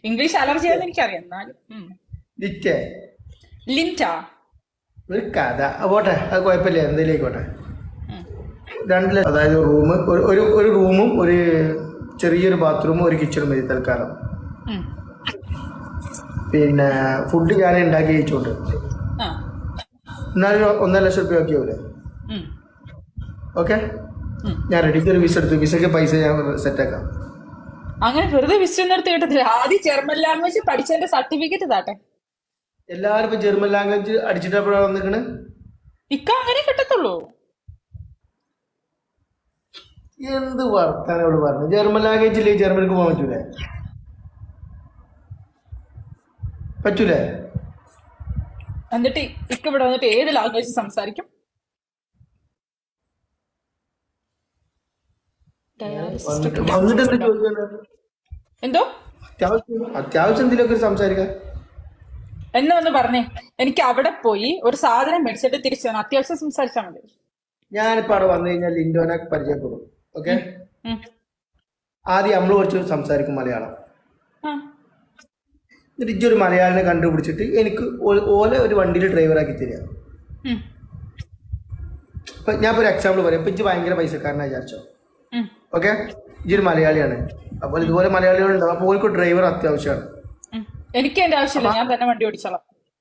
English അലർജിയാന്ന് എനിക്കറിയാം എന്നാലും. ലിറ്റേ ലിൻറ്റ. ഒരു കഥ പോട്ടെ, അത് കുഴപ്പമില്ല, എന്തെങ്കിലേക്കോട്ടെ. അതായത് റൂം, ഒരു റൂമും ഒരു ചെറിയൊരു ബാത്റൂമും ഒരു കിച്ചണും മതി തൽക്കാലം. പിന്നെ ഫുഡ് ഞാൻ ഉണ്ടാക്കി കഴിച്ചോണ്ട് എന്നാലും 1.5 ലക്ഷം രൂപ ആക്കിയാവൂലേ? ഓക്കെ, ഞാൻ റെഡിക്ക് ഒരു വിസ എടുത്തു. വിസക്ക് പൈസ ഞാൻ സെറ്റാക്കാം. അങ്ങനെ വെറുതെ വിസ ഒന്നും എടുത്ത് കിട്ടത്തില്ല. ആദ്യം ജർമ്മൻ ലാംഗ്വേജ് പഠിച്ചതിന്റെ സർട്ടിഫിക്കറ്റ് താട്ടെ. എല്ലാരും ഇപ്പൊ ജർമ്മൻ ലാംഗ്വേജ് അടിച്ചിട്ടാ വന്നിക്കണ്. ഇക്ക അങ്ങനെ കിട്ടത്തുള്ളൂ. എന്ത് വർത്താനോട് പറഞ്ഞു? ജർമ്മൻ ലാംഗ്വേജ് ഇല്ലേ ജർമ്മനിക്ക് പോകാൻ പറ്റൂലേ? പറ്റൂലേ? എന്നിട്ട് ഇക്ക ഇവിടെ വന്നിട്ട് ഏത് ലാംഗ്വേജ് സംസാരിക്കും? എന്തോ അത്യാവശ്യം എന്തെങ്കിലുമൊക്കെ സംസാരിക്കാം. എന്നാ ഒന്ന് പറഞ്ഞേ. എനിക്ക് അവിടെ പോയി ഒരു സാധനം മേടിച്ചിട്ട് തിരിച്ചു വന്നു. അത്യാവശ്യം സംസാരിച്ചാൽ മതി. ഞാനിപ്പോ അവിടെ വന്നു കഴിഞ്ഞാൽ ലിൻഡോനെ പരിചയപ്പെടും. ഓക്കെ, ആദ്യം നമ്മൾ കുറച്ച് സംസാരിക്കും മലയാളം. എന്നിട്ട് ഇജ്ജൊരു മലയാളിനെ കണ്ടുപിടിച്ചിട്ട് എനിക്ക് ഓലെ ഒരു വണ്ടിയിൽ ഡ്രൈവറാക്കി തരിക. ഇപ്പൊ ഞാൻ ഒരു എക്സാമ്പിൾ പറയാം. ഇപ്പൊ ഇജ്ജ് ഭയങ്കര പൈസക്കാരനായി വിചാരിച്ചോ. ഓക്കെ, ഇജ്ജൊരു മലയാളിയാണ്. അപ്പോൾ ഇതുപോലെ മലയാളികളുണ്ടാവും. അപ്പോൾ ഓർക്ക് ഡ്രൈവർ അത്യാവശ്യമാണ്. എനിക്ക് എന്റെ ആവശ്യമില്ല, ഞാൻ തന്നെ വണ്ടി ഓടിച്ചോളാം.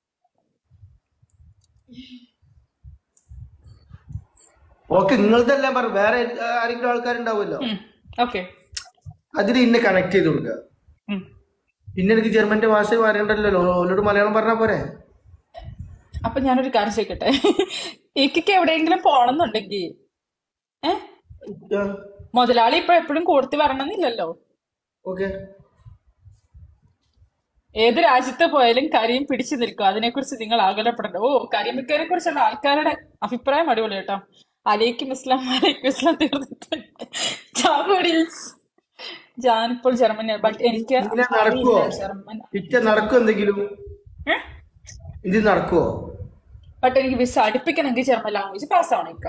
ഓക്കെ, നിങ്ങളത്തെ എല്ലാം പറഞ്ഞു. വേറെ ആരെങ്കിലും ആൾക്കാരുണ്ടാവുമല്ലോ. അതിന് ഇന്നെ കണക്ട് ചെയ്ത് കൊടുക്കുക. പിന്നെ എനിക്ക് ജർമ്മന്റെ ഭാഷ പറയണ്ടല്ലോ, ഓരോട് മലയാളം പറഞ്ഞാ പോരെ. അപ്പൊ ഞാനൊരു കാര്യം ചോദിക്കട്ടെ, എനിക്ക് എവിടെയെങ്കിലും പോണമെന്നുണ്ടെങ്കിൽ മുതലാളി ഇപ്പൊ എപ്പോഴും കൊടുത്ത് വരണമെന്നില്ലല്ലോ. ഓക്കെ, ഏത് രാജ്യത്ത് പോയാലും കരിയും പിടിച്ചു നിൽക്കും. അതിനെക്കുറിച്ച് നിങ്ങൾ ആകുലപ്പെടണ്ട. ഓ, കരിമിക്കനെ കുറിച്ചുള്ള ആൾക്കാരുടെ അഭിപ്രായം അടിപൊളി കേട്ടോ. അലൈക്കും ഇസ്ലാം, അലൈക്കും ഇസ്ലാം തീർന്നിട്ട് ഞാനിപ്പോൾ ജർമ്മനി. ബട്ട് എനിക്ക് നടക്കുവോ? ബട്ട് എനിക്ക് വിസ അടുപ്പിക്കണമെങ്കിൽ ജർമ്മൻ ലാംഗ്വേജ് പാസ്സാവണം.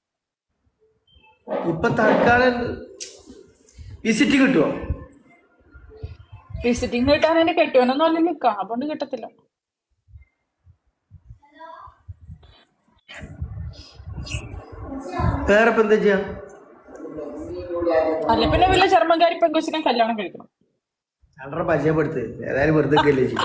ഇപ്പൊ തൽക്കാലം വിസിറ്റ് കിട്ടുമോ? വിസിറ്റിംഗ് കിട്ടാൻ എന്റെ കെട്ടുവാനൊന്നും അല്ലല്ലോ ഇക്ക, അതുകൊണ്ട് കിട്ടത്തില്ല. വേറെ ഇപ്പൊ എന്താ ചെയ്യാ? അല്ല പിന്നെ വല്ല ജർമ്മൻകാരി പെങ്കൊച്ചിനെ കല്യാണം കഴിക്കണം. പരിചയപ്പെടുത്ത്, ഏതായാലും വെറുതെ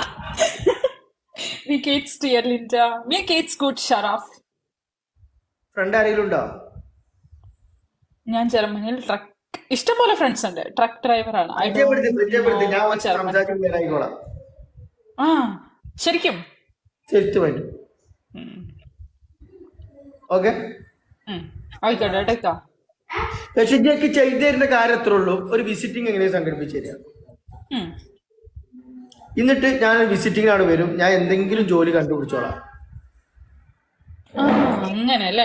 ഫ്രണ്ട് ആരെങ്കിലും ഉണ്ടോ? ഞാൻ ജർമ്മനിയിൽ ഇഷ്ടംപോലെ ഫ്രണ്ട്സ് ഉണ്ട്. ട്രക്ക് ഡ്രൈവറാണ്. ആ ശരിക്കും ആയിക്കോട്ടെ. പക്ഷെ ഇതൊക്കെ ചെയ്തു തരുന്ന കാര്യം എത്ര ഉള്ളൂ. ഒരു വിസിറ്റിംഗ് എങ്ങനെയാ സംഘടിപ്പിച്ചു തരിക? എന്നിട്ട് ഞാൻ വിസിറ്റിംഗിനാണ് വരും. ഞാൻ എന്തെങ്കിലും ജോലി കണ്ടുപിടിച്ചോളാം. അങ്ങനെയല്ലേ?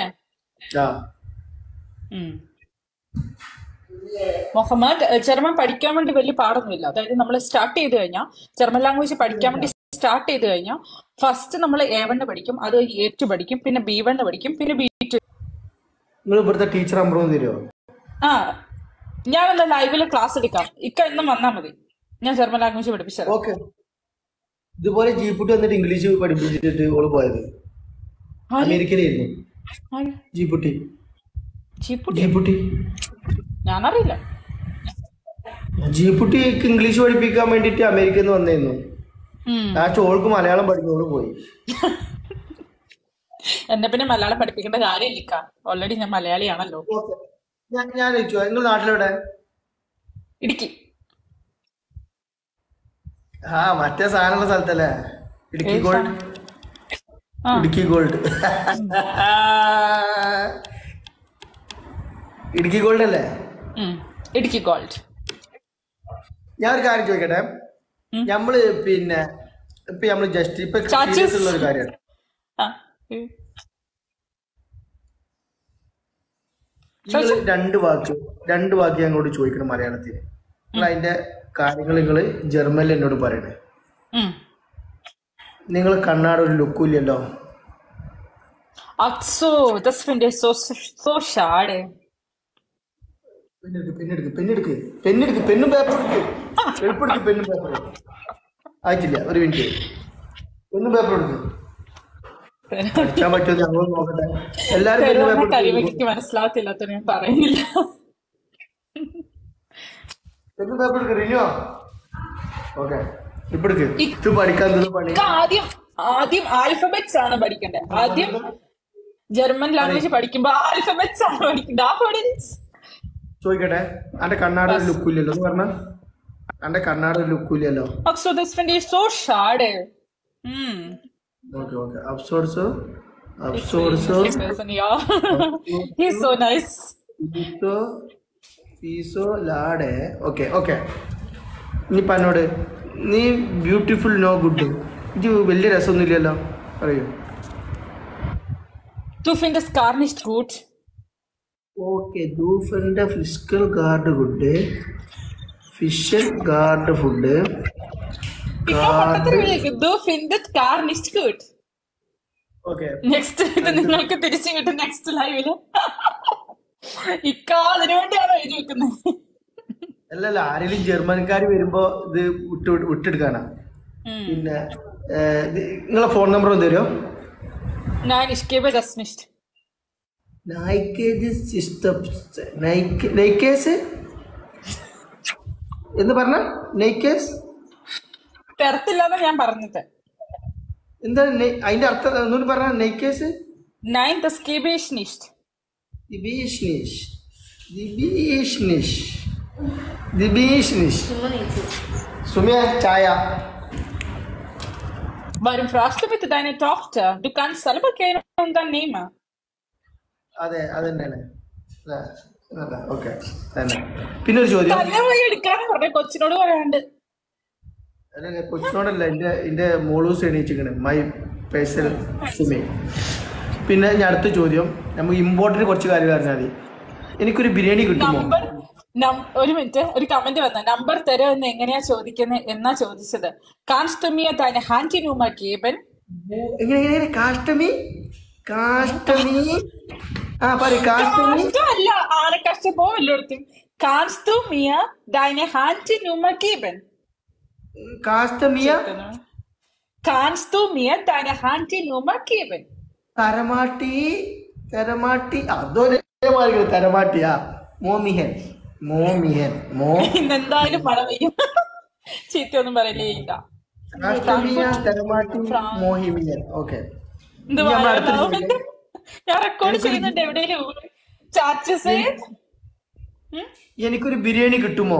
മുഹമ്മദ്, ജർമ്മൻ പഠിക്കാൻ വേണ്ടി വലിയ പാടൊന്നുമില്ല. അതായത് നമ്മൾ സ്റ്റാർട്ട് ചെയ്ത് കഴിഞ്ഞാൽ ജർമ്മൻ ലാംഗ്വേജ് പഠിക്കാൻ വേണ്ടി സ്റ്റാർട്ട് ചെയ്ത് കഴിഞ്ഞാൽ ഫസ്റ്റ് നമ്മൾ A1 പഠിക്കും, അത് A2 പഠിക്കും, പിന്നെ B1 പഠിക്കും, പിന്നെ B2. നിങ്ങൾ ഇവിടുത്തെ ടീച്ചർ നമ്പർ തരുമോ? ഞാനെന്താ ലൈവില് ക്ലാസ് എടുക്കാം. ഇക്ക എന്നും വന്നാൽ മതി, ഞാൻ ജർമ്മൻ ലാംഗ്വേജ് പഠിപ്പിച്ചത്. ഓക്കെ, ഇതുപോലെ ജീപ്പുട്ടി വന്നിട്ട് ഇംഗ്ലീഷ് പഠിപ്പിച്ചിട്ട് ഓള് പോയത് അമേരിക്കയിലായിരുന്നു. ജീപ്പുട്ടി ഞാനറിയില്ല. ജീപ്പുട്ടിക്ക് ഇംഗ്ലീഷ് പഠിപ്പിക്കാൻ വേണ്ടിട്ട് അമേരിക്കയിൽ നിന്ന് വന്നിരുന്നു. ആ ചോൾക്ക് മലയാളം പഠിക്കുന്നോട് പോയി. എന്നെ പിന്നെ മലയാളം പഠിപ്പിക്കേണ്ട കാര്യമില്ല, ഓൾറെഡി ഞാൻ മലയാളിയാണല്ലോ. ഞാൻ ചോദിച്ചു, നിങ്ങൾ നാട്ടിലെവിടെ? ഇടുക്കി. മറ്റേ സാധനമുള്ള സ്ഥലത്തല്ലേ? Idukki gold. Idukki gold Idukki gold അല്ലേ? ഇടുക്കി ഗോൾഡ്. ഞാൻ ഒരു കാര്യം ചോദിക്കട്ടെ. നമ്മള് പിന്നെ ഇപ്പൊ നമ്മള് ജസ്റ്റ് ഇപ്പൊ സീരിയസ് ഉള്ള ഒരു കാര്യമാണ്. രണ്ട് വാക്ക് ഞങ്ങളോട് ചോദിക്കണം മലയാളത്തിൽ. നിങ്ങൾ അതിന്റെ കാര്യങ്ങൾ നിങ്ങൾ ജർമ്മനിൽ എന്നോട് പറയണേ. നിങ്ങൾ കണ്ണാട് ഒരു ലുക്കും ഇല്ലല്ലോ. പെന്നും പേപ്പർ എടുക്ക്. എളുപ്പെടുക്ക് പെന്നും പേപ്പർ. ആയിട്ടില്ല, ഒരു മിനിറ്റ്. പെന്നും പേപ്പർ എടുക്ക്. പഠിക്കാൻ പറ്റുമോ ഞങ്ങൾ നോക്കട്ടെ. എല്ലാരും പെന്നും പേപ്പർ കരിമയ്ക്ക് മനസ്സിലാകത്തില്ലാത്ത ഞാൻ പറയുന്നില്ല. പെന്നും പേപ്പർ എടുക്ക്. റിനുവോ? ഓക്കെ, ഇപ്പൊ എടുക്ക്. ഇത് പഠിക്കാൻ പണി. ആദ്യം ആൽഫബറ്റ്സ് ആണ് പഠിക്കേണ്ടത്. ആദ്യം ജർമ്മൻ ലാംഗ്വേജ് പഠിക്കുമ്പോ ആൽഫബറ്റ്സ് ആണ് പഠിക്കേണ്ടത്. ചോദിക്കട്ടെ, അന്റെ കണ്ണാട ഒരു ലുക്കില്ലല്ലോ എന്ന് പറഞ്ഞ. അന്റെ കണ്ണാട ഒരു ലുക്കില്ലല്ലോ. So this friend is so schade. Okay. Absurdo. Yeah. He's so nice. Piso lade. Okay. നീ പറഞ്ഞോട്. നീ ബ്യൂട്ടിഫുൾ നോ ഗുഡ്. ഇത് വലിയ രസമൊന്നുമില്ലല്ലോ, പറയൂ. Du findest gar nicht gut. Okay, du findest physical guard good. Fisher guard food. Du findest gar nicht gut. Okay. Next ഇത് നിങ്ങൾക്ക് തിരിച്ചു കിട്ടും നെക്സ്റ്റ് ലൈവില്. അതിനു വേണ്ടിയാണോ എഴുതി വെക്കുന്നത്? അല്ലല്ല, ആരെങ്കിലും ജർമ്മൻകാർ വരുമ്പോ ഇത് വിട്ടെടുക്കാനാ. പിന്നെ നിങ്ങളെ ഫോൺ നമ്പർ ഒന്ന് തരുമോ? Nein, ich gebe das nicht. എന്ന് പറഞ്ഞ നൈക്കേസ് തരത്തില്ലാന്ന് ഞാൻ പറഞ്ഞത്. എന്താണ് അതിന്റെ അർത്ഥം? ഒന്നുകൂടി പറഞ്ഞ നൈക്കേസ്. Nein, das gebe ich nicht. Sumiya ചായ. Warum fragst du bitte deine Tochter? Du kannst selber gehen und dann nehmen. അതെ, അതന്നെയാണ്. ഓക്കെ. പിന്നെ ഒരു ചോദ്യം. എടുക്കാന്ന് പറഞ്ഞ കൊച്ചിനോട് പറയാണ്ട്. അല്ല, കൊച്ചിനോടല്ല, എന്റെ മോളൂസ് എണീച്ചിരിക്കണേ. My personal Sumi. പിന്നെ ഞാൻ അടുത്ത ചോദ്യം, നമുക്ക് ഇമ്പോർട്ടന്റ് കുറച്ച് കാര്യം അറിഞ്ഞാൽ മതി. എനിക്കൊരു ബിരിയാണി കിട്ടുമോ? ഒരു മിനിറ്റ്, ഒരു കമന്റ് വന്ന നമ്പർ തരുമെന്ന് എങ്ങനെയാ ചോദിക്കുന്നത് എന്നാ ചോദിച്ചത്. Kannst du mir deine Handynummer geben? എങ്ങനെ? കാഷ്ടമി അല്ല, ആരെ കഷ്ടപ്പോ എല്ലായിടത്തും. Kannst du mir deine Handynummer geben? Kannst du mir deine Handynummer geben? തരമാട്ടി അതോടെ തരമാട്ടിയാ. മോമിഹൻ ഇന്നെന്തായാലും മഴ പെയ്യും. ചീത്തയൊന്നും പറയലേ ഇല്ല. ഓക്കെ, ഞാൻ റെക്കോർഡ് ചെയ്യുന്നുണ്ട് എവിടെയും. എനിക്കൊരു ബിരിയാണി കിട്ടുമോ?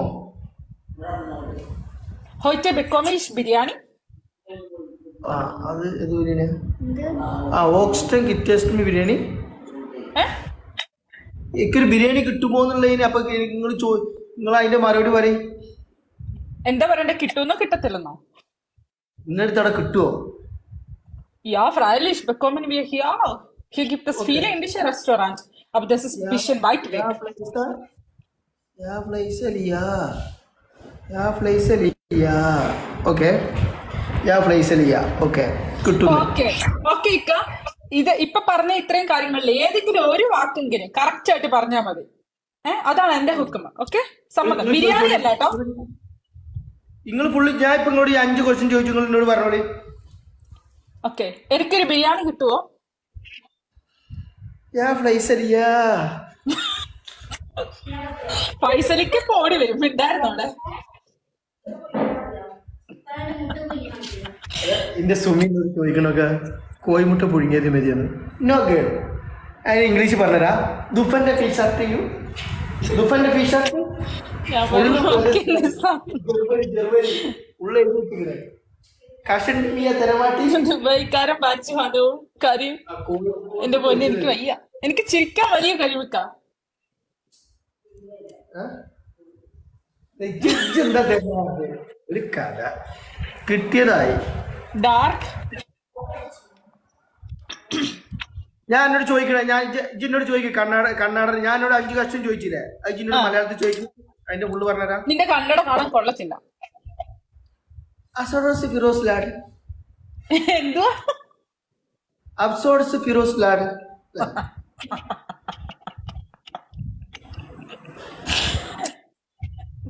Heute bekomme ich Biryani. അത് ഏത് ബിരിയാണി? ഓക്സ്റ്റൺ കിറ്റേസ്റ്റ് ബിരിയാണി. എനിക്കൊരു ബിരിയാണി കിട്ടുമോ എന്നുള്ളതിന് അപ്പൊ നിങ്ങൾ അതിന്റെ മറുപടി പറയും. എന്താ പറയണ്ടേ? കിട്ടുമെന്നോ കിട്ടത്തില്ലെന്നോ? ഇന്നടുത്തവിടെ കിട്ടുമോ? Ja, freilich bekommen wir hier auch. Hier gibt es viele indische Restaurants, aber das ist ein bisschen weit weg. ഇത് ഇപ്പൊ പറഞ്ഞ ഇത്രയും കാര്യങ്ങളിൽ ഏതെങ്കിലും ഒരു വാക്കെങ്കിലും കറക്റ്റ് ആയിട്ട് പറഞ്ഞാൽ മതി. അതാണ് എന്റെ ഹുക്കം. ഓക്കെ, സമ്മതം. ബിരിയാണി അല്ല കേട്ടോ. നിങ്ങൾ ഫുള്ള് ഞാൻ ഇപ്പൊ ഇങ്ങോട്ട് 5 ക്വസ്റ്റ്യൻ ചോദിച്ചു, നിങ്ങൾ എന്നോട് പറഞ്ഞോളി. ഓക്കെ, എനിക്കൊരു ബിരിയാണി കിട്ടുമോ? ഫൈസലിക്ക് പോടി വരും. ഉണ്ടായിരുന്നു അവിടെ. എന്റെ സുമി ചോദിക്കണൊക്കെ കോയിമുട്ട പുഴുങ്ങിയത് മതിയെന്ന്. നോ ഗേൾ, അതിന് ഇംഗ്ലീഷ് പറഞ്ഞരാ. ദുഫന്റെ ഫിഷ് ഷർട്ട് ദുബൈക്കാരൻ ബാച്ച് മതവും കറിയും. എന്റെ പൊന്നെ, എനിക്ക് വയ്യ. എനിക്ക് ചിരിക്കാൻ വലിയ കഴിവിക്ക. ഒരു കഥ കിട്ടിയതായി. ഡാർക്ക്. ഞാൻ എന്നോട് ചോദിക്കണേ, ജിന്നോട് ചോദിക്കും. കണ്ണാട ഞാൻ എന്നോട് 5 ക്വസ്റ്റ്യൻ ചോദിച്ചില്ലേ, അത് ജിന്നോട് മലയാളത്തിൽ ചോദിക്കും. അതിന്റെ ഫുള്ള് പറഞ്ഞുതരാം. നിന്റെ കണ്ണട കാണാൻ കൊള്ളത്തില്ല. എന്തുവാ? അബ്സോർഡ്സ് ഫിറോസ് ലാഡ്.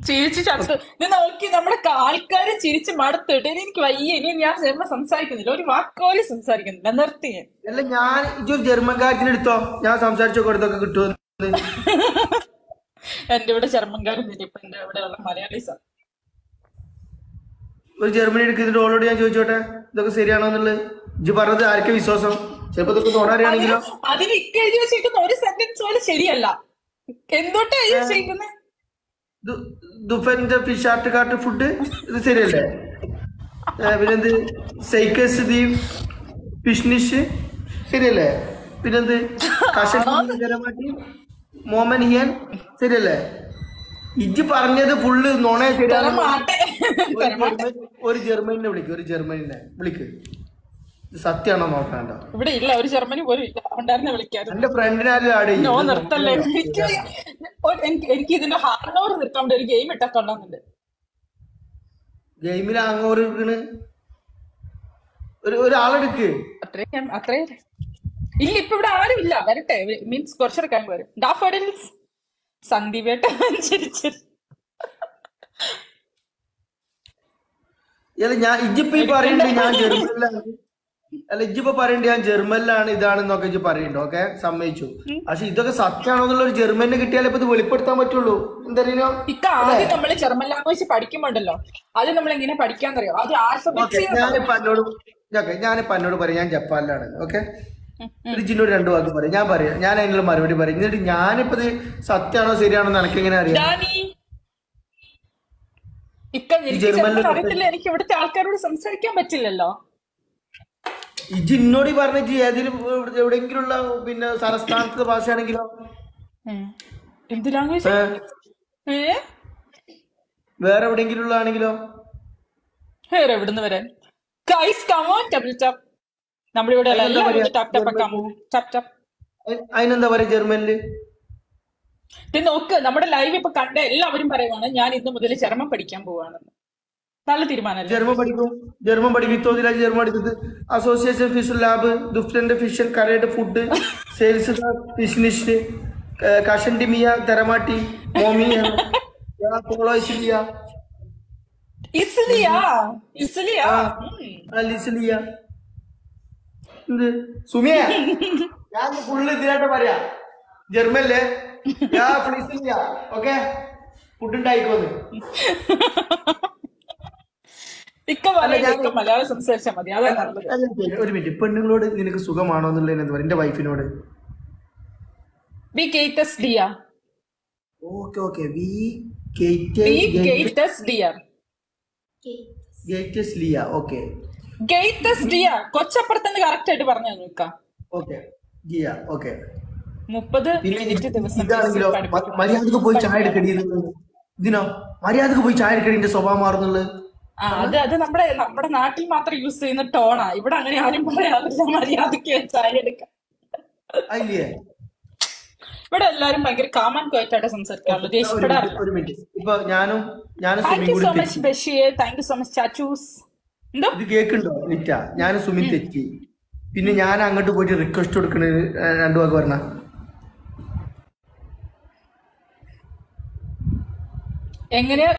ചിരിച്ച് ചത്തു. ഇത് നോക്കി നമ്മുടെ ആൾക്കാര് ചിരിച്ച് മടുത്തിട്ട് എനിക്ക് വയ്യ. ഇനി ഞാൻ ജർമ്മൻ സംസാരിക്കുന്നില്ല, ഒരു വാക്കോലും സംസാരിക്കുന്നില്ല, നിർത്തി. അല്ല ഞാൻ ഇതൊരു ജർമ്മൻ കാര്യത്തിന് എടുത്തോ, ഞാൻ സംസാരിച്ചോ കൊടുത്തൊക്കെ കിട്ടുമെന്ന്. എന്റെ ഇവിടെ ജർമ്മൻകാരൊന്നുമില്ല, ഇപ്പൊ എന്റെ ഇവിടെ ഉള്ള മലയാളീസാ. ഒരു ജർമ്മനി എടുക്കുന്നതിന്റെ ഓളോട് ഞാൻ ചോദിച്ചോട്ടെ, ഇതൊക്കെ ശരിയാണോ എന്നുള്ളത്. ഇജ്ജ് പറഞ്ഞത് ആർക്കെ വിശ്വാസം? ചിലപ്പോ ഇതൊക്കെ തോന്നാറിയാണെങ്കിലോ? അതിന് ഇക്ക എഴുതി വെച്ചിരിക്കുന്ന ഒരു സെന്റൻസ് പോലും ശരിയല്ല. എന്തൊട്ടാ എഴുതി വെച്ചിരിക്കുന്നത്? ദുഫന്റെ ഫിഷ് ആർട്ട് കാർട്ട് ഫുഡ് ഇത് ശരിയല്ലേ? പിന്നെന്ത് സൈക്കസ് ദി ഫിഷ്നിഷ് ശരിയല്ലേ? പിന്നെന്ത് കഷമാട്ടി മോമൻ ഹിയൻ ശരിയല്ലേ? ഇജ്ജ് പറഞ്ഞത് ഫുള്ള് നോണേ ശരിയാണ്. ഒരു ജർമ്മനിനെ വിളിക്ക്, ഒരു ജർമ്മനിനെ വിളിക്ക്, സത്യമാണോ നോക്കണ്ട. ഇവിടെ ഇല്ല, ഒരു ജർമ്മനി പോലും ഇല്ല, ഉണ്ടായിരുന്നെ വിളിക്കാറ്. എന്റെ ഫ്രണ്ടിനെ ആഡ് നോ നിർത്തല്ലേ. എനിക്ക് ഇതിന്റെ ഹാർഡ് ഓവർ നിർത്താൻ ഒരു ഗെയിം ഇട്ടൊക്കെ ഉണ്ടാകുന്നുണ്ട്. ഗെയിമിൽ ഹാങ് ഓവർ ഒരാളെടുക്ക്. അത്രേ ഇല്ല, ഇപ്പൊ ഇവിടെ ആരും ഇല്ല. വരട്ടെ, മീൻസ് കുറച്ചൊരു കാര്യം വരും. ഡാഫോഡിൽസ് സന്ദീപേട്ട ഞാൻ ഇജ്ജിപ്പോ പറയണ്ട് ഞാൻ ജർമ്മനിലാണ്. അല്ല ഇജ്ജിപ്പോ പറയണ്ട് ഞാൻ ജർമ്മനിലാണ് ഇതാണെന്നൊക്കെ ഇജ്ജ് പറയണ്ടോ? ഓക്കെ, സമ്മതിച്ചു. പക്ഷെ ഇതൊക്കെ സത്യമാണോ എന്നുള്ള ഒരു ജർമ്മനെ കിട്ടിയാലേ ഇപ്പൊ ഇത് വെളിപ്പെടുത്താൻ പറ്റുള്ളൂ. എന്തറിയോ ഇക്ക, ആദ്യം നമ്മള് ജർമ്മൻ ലാംഗ്വേജ് പഠിക്കുമ്പോണ്ടല്ലോ, അത് നമ്മൾ എങ്ങനെ പഠിക്കാന്നറിയോ? അത് ഞാനിപ്പോ എന്നോട് പറയാം ഞാൻ ജപ്പാനിലാണ്. ഓക്കെ, ജിന്നോട് രണ്ടു വാക്ക് പറയാം, ഞാൻ പറയാം, ഞാൻ അതിനുള്ള മറുപടി പറയും. എന്നിട്ട് ഞാനിപ്പോ ഇത് സത്യമാണോ ശരിയാണോ എന്ന് എനിക്ക് എങ്ങനെ അറിയാം? എനിക്ക് ഇവിടുത്തെ ആൾക്കാരോട് സംസാരിക്കാൻ പറ്റില്ലല്ലോ. ഈ ജിന്നോട് പറഞ്ഞ ഏതെങ്കിലും എവിടെയെങ്കിലും ഉള്ള പിന്നെ സംസ്ഥാനത്തെ ഭാഷയാണെങ്കിലോ? എന്ത് ലാംഗ്വേജ്? വേറെ എവിടെയെങ്കിലും ഉള്ളതാണെങ്കിലോ? വേറെ എവിടുന്ന് വരാൻ? നമ്മളിവിടെ അതിനെന്താ പറയാ ജർമ്മനില്? നോക്ക്, നമ്മുടെ ലൈവ് ഇപ്പൊ കണ്ട എല്ലാവരും പറയുവാണ് ഞാൻ ഇന്ന് മുതൽ ജർമ്മൻ പഠിക്കാൻ പോവാണെന്ന്. നല്ല തീരുമാനം. ജർമ്മൻ പഠിക്കും, ജർമ്മൻ പഠിക്കും. തോന്നില്ല ജർമ്മൻ പഠിക്കുന്നത്. അസോസിയേഷൻ ഫിഷ് ലാബ്, ദുഫ്റ്റന്റെ ഫിഷ് കരയുടെ ഫുഡ്, സെയിൽസ് ഫിഷ്നിഷ്, കഷണ്ടിമിയ തെരമാട്ടി, മോമിയ സുമിയ. ഞാൻ ഫുള്ള് ഇതിനായിട്ട് പറയാ ജർമ്മനിലെ ഓക്കെ ഫുഡ് ഉണ്ടായിക്കോന്ന്. മലയാളം സംസാരിച്ചാൽ മതി. ഒരു മിനിറ്റ്, പെണ്ണുങ്ങളോട് നിനക്ക് സുഖമാണോ എന്നുള്ളതിന് എന്താ പറയുക? എന്റെ വൈഫിനോട് കൊച്ചപ്പുറത്തന്നെ കറക്റ്റ് ആയിട്ട് പറഞ്ഞു നിൽക്കാം. 30 ദിവസം മര്യാദക്ക് പോയി ചായ എടുക്കടി. ഇതിനോ മര്യാദക്ക് പോയി ചായ എടുക്കടിന്റെ സ്വഭാവം മാറുന്നുള്ളത്? അത് നമ്മുടെ നാട്ടിൽ മാത്രം യൂസ് ചെയ്യുന്ന ടോണാ. ഇവിടെ അങ്ങനെ ആരും പറയാറില്ല മര്യാദക്ക് ചായ എടുക്കാം. ഇവിടെ എല്ലാരും ഭയങ്കര കാമൻ ക്വയറ്റായിട്ട് സംസാരിക്കാറുള്ളൂ, ദേഷ്യപ്പെടാറില്ല. Thank you so much Basheer, thank you so much ചാച്ചൂസ്. എന്തോ ഇത് കേക്കുണ്ടോ നിറ്റ? ഞാൻ സുമിൻ തെറ്റി, പിന്നെ ഞാൻ അങ്ങോട്ട് പോയിട്ട് റിക്വസ്റ്റ് കൊടുക്കണ രണ്ടു വാക്ക് പറഞ്ഞ എങ്ങനെയാ